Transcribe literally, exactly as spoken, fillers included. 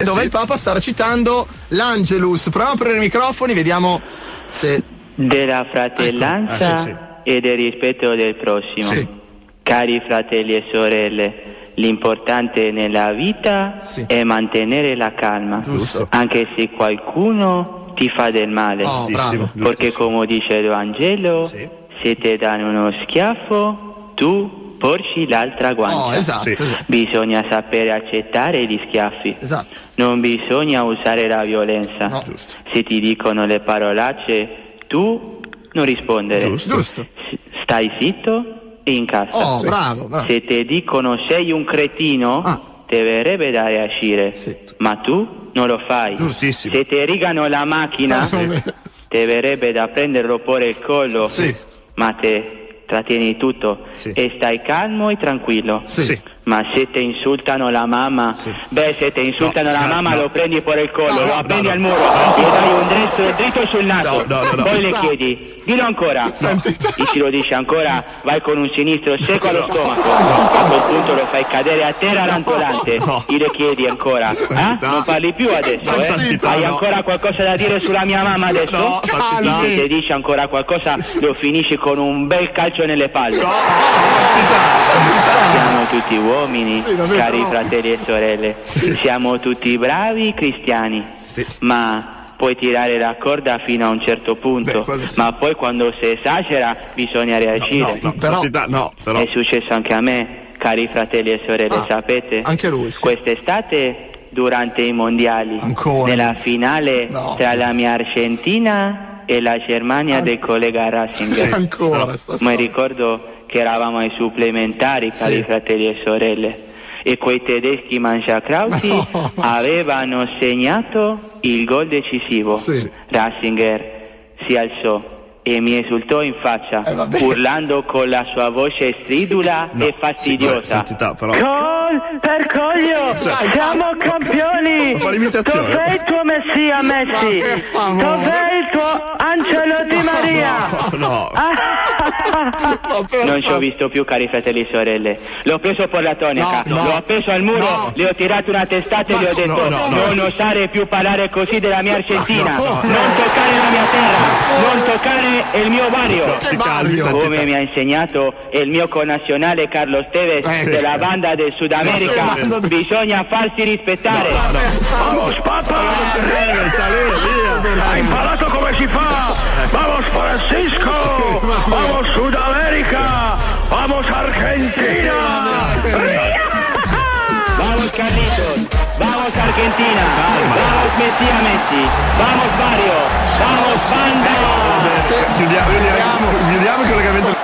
dove sì. il Papa sta recitando l'Angelus. Proviamo a aprire i microfoni, vediamo se... Della fratellanza ecco. eh, sì, sì. e del rispetto del prossimo. Sì. Cari fratelli e sorelle, l'importante nella vita Sì. è mantenere la calma, Giusto. anche se qualcuno ti fa del male. Oh, bravo. Perché come dice il Vangelo, Sì. se ti danno uno schiaffo, tu porci l'altra guancia. Oh, esatto, Sì. esatto. Bisogna sapere accettare gli schiaffi. Esatto. Non bisogna usare la violenza. No. Giusto. Se ti dicono le parolacce, tu non rispondere. Giusto. Giusto. S- Stai zitto e incassa. Oh, bravo, bravo. Se ti dicono sei un cretino, Ah. ti verrebbe da reagire. Sì. Ma tu non lo fai. Giustissimo. Se ti rigano la macchina, Sì. ti verrebbe da prenderlo per il collo. Sì. Ma te trattieni tutto Sì. e stai calmo e tranquillo. Sì. Sì. Ma se ti insultano la mamma, Sì. beh, se ti insultano No, la scusa, mamma no. lo prendi per il collo, No, lo no, appendi no, al no. muro, Senti, gli dai un dritto, dritto sul naso, No, no, no, no. poi le No. chiedi, dillo ancora, Sentite. e se lo dici ancora, vai con un sinistro secco allo stomaco, a quel punto lo fai cadere a terra rantolante, No. e le chiedi ancora, eh? Santità. Non parli più adesso, eh? Santità, Hai no. ancora qualcosa da dire sulla mia mamma adesso? No, santità. Se ti dici ancora qualcosa, lo finisci con un bel calcio nelle palle. Siamo tutti uomini, Sì, lo vedo, cari no. fratelli e sorelle. Siamo tutti bravi cristiani, Sì. ma puoi tirare la corda fino a un certo punto, Beh, quello sì. ma poi quando si esagera bisogna reagire. No, Però- santità, no, però. È successo anche a me, cari fratelli e sorelle, Ah, sapete? anche lui, sì. Quest'estate, durante i mondiali, Ancora? nella finale No. tra la mia Argentina e la Germania del collega Ratzinger. Ancora sta Ma storia. ricordo che eravamo ai supplementari, cari Sì. fratelli e sorelle, e quei tedeschi mangiacrauti No. avevano segnato il gol decisivo. Sì. Ratzinger si alzò e mi esultò in faccia, Eh, vabbè. urlando con la sua voce stridula No, e sì, fastidiosa. santità, però. Gol per Coglio! Dai, Siamo campioni! Fa l'imitazione. Dov'è il tuo Messia, Messi? Ma che favore. Dov'è il tuo Angelo Di Maria? No, no. Ma per Non ci ho favore. visto più, cari fratelli e sorelle. L'ho preso per la tonica, No, no. l'ho appeso al muro, No. le ho tirato una testata e Ma le ho no, detto no, no, non no. osare più parlare così della mia Argentina, No, no. non toccare la mia terra, non toccare il mio barrio. Si calmi, Mario. santità. Come mi ha insegnato il mio connazionale Carlos Tevez Eh, della banda del Sud America, Sì, sì. bisogna farsi rispettare. Vamos, papà! Salire, salire, via. Hai imparato come si fa? Vamos, Francisco! Vamos, Sudamerica! Vamos, Argentina! Vamos Carlitos, vamos Argentina, vamos Messi a Messi, vamos Mario, vamos Banda. Sì. Chiudiamo, chiudiamo, chiudiamo il collegamento.